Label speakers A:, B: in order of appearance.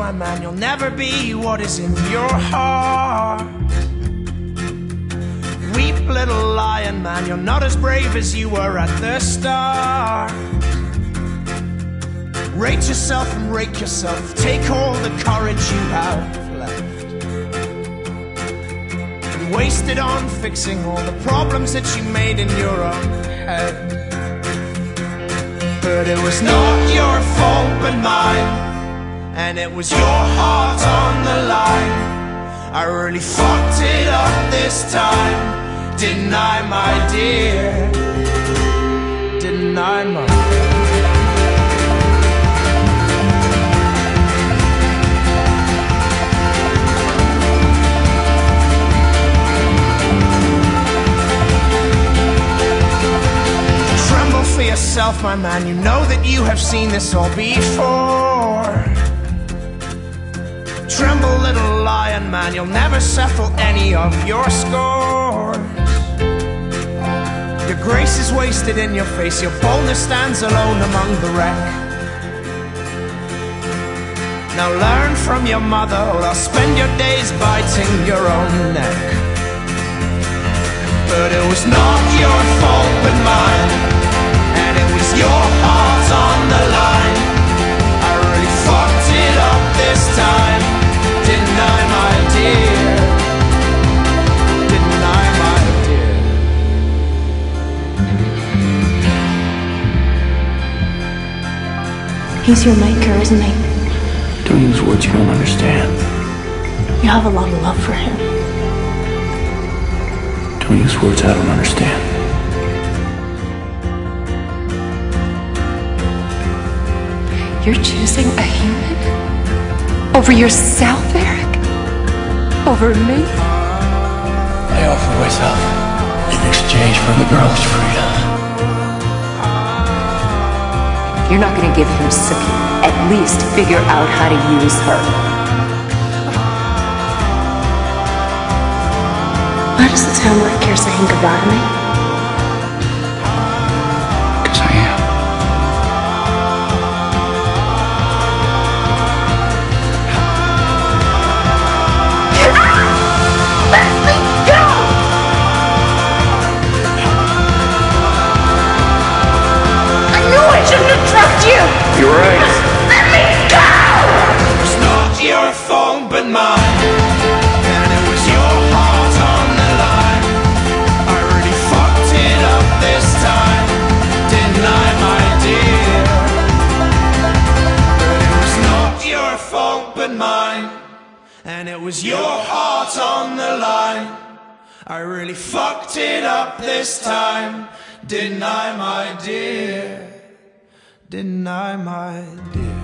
A: my man, you'll never be what is in your heart. Weep, little lion man, you're not as brave as you were at the start. Rate yourself and rake yourself, take all the courage you have left and waste it on fixing all the problems that you made in your own head. But it was not your fault but mine, and it was your heart on the line. I really fucked it up this time, didn't I, my dear? Didn't I, my dear? Tremble for yourself, my man, you know that you have seen this all before. Tremble, little lion man, you'll never settle any of your scores. Your grace is wasted in your face, your boldness stands alone among the wreck. Now learn from your mother, or I'll spend your days biting your own neck. But it was not your fault but mine, and it was your heart on the line. I really fucked it up this time, didn't I, my dear? Didn't I, my dear?
B: He's your maker, isn't he?
C: Don't use words you don't understand.
B: You have a lot of love for him.
C: Don't use words I don't understand.
D: You're choosing a human? Over yourself, Eric? Over me?
C: I offer myself in exchange for the girl's freedom.
D: You're not gonna give him Sookie. At least figure out how to use her.
B: Why does the town like care saying goodbye to me?
C: Because I am.
B: Let me go! I knew I shouldn't have trusted you!
C: You're right.
B: Let me go!
A: It was not your fault but mine, and it was your heart on the line. I really fucked it up this time, didn't I, my dear? But it was not your fault but mine, and it was your heart on the line. I really fucked it up this time, didn't I, my dear? Didn't I, my dear?